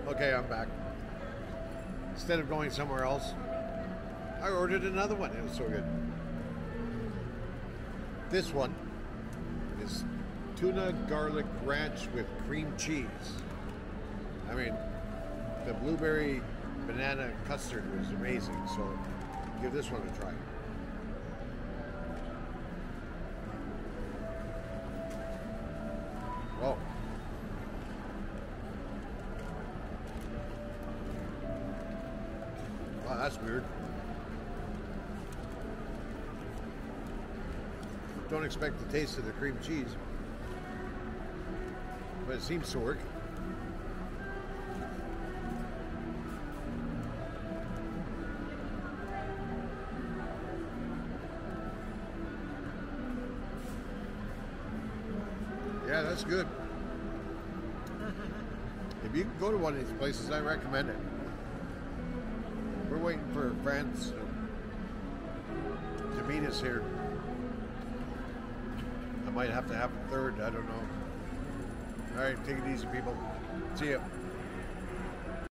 Okay, I'm back. Instead of going somewhere else, I ordered another one. It was so good. This one is tuna garlic ranch with cream cheese. I mean, the blueberry banana custard was amazing, so give this one a try. Oh. Wow, that's weird. Don't expect the taste of the cream cheese, but it seems to work. Yeah, that's good. If you can go to one of these places, I recommend it. We're waiting for France to meet us here. I might have to have a third, I don't know. All right, take it easy, people. See ya.